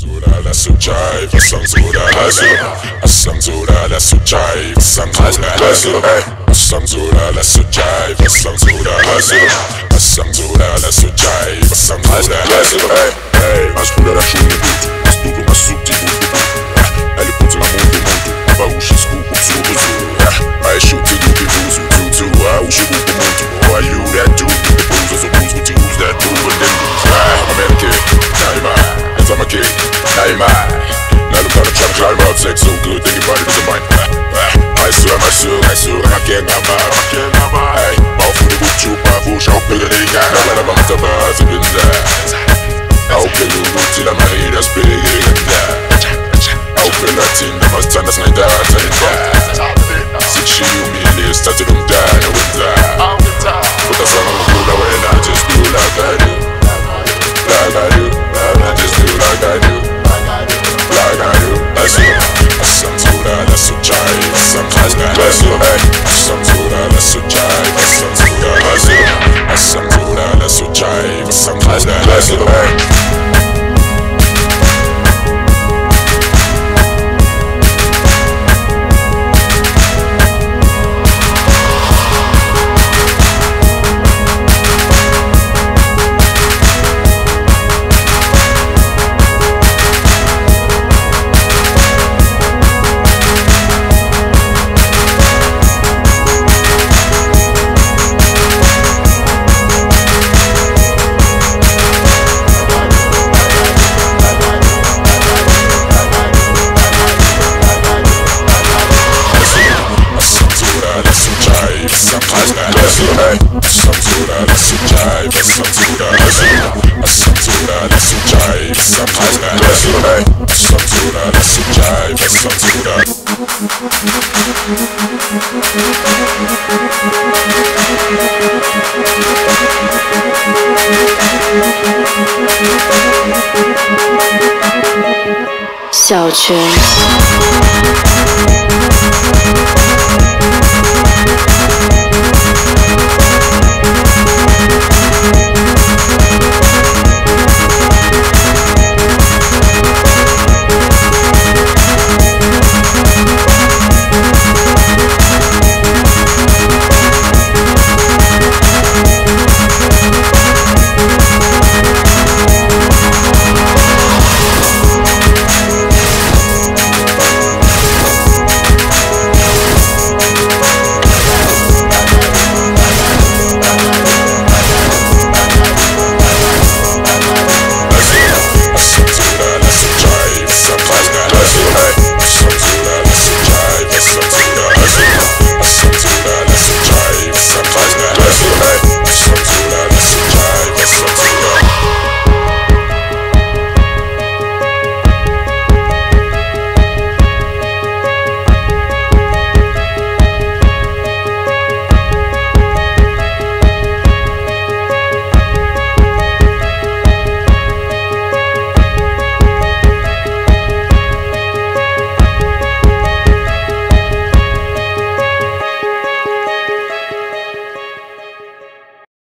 Asangzura la sujai, asangzura la su, asangzura la sujai, asangzura la su, asangzura la sujai, asangzura la su, asangzura la sujai, asangzura la su. Hey, ascura la chungu, astuto masuti butu. Elle est pour la monde, va où je suis pour I shoot to do the rules with you too. I will shoot with the moon. Why you that dude? The booze are so booze with you. Who's that dude? But then I'm a kid, now you're mine. As I'm a kid, now you're mine. Now look how I'm trying to climb out, sex so good, think about it, it's a mine. I swear, I can't get my hey, all for the good troop, I push out bigger than I know what I'm about to buzz up in there. I'll play the root till I'm a that's bigger than that. I'll play that thing, the first time that's like that, I tell you that. She humiliated, started them down, I went down. But that's how I'm gonna do when I just do like I do. Like I do, I just do like I do. Like I do, that's it. Asangzura la sujai, asangzura la su, asangzura la sujai, asangzura la su, asangzura la sujai, asangzura la su. Asangzura la sujai, asangzura la su, asangzura la sujai, asangzura la su, asangzura la sujai, asangzura. Xiao Quan.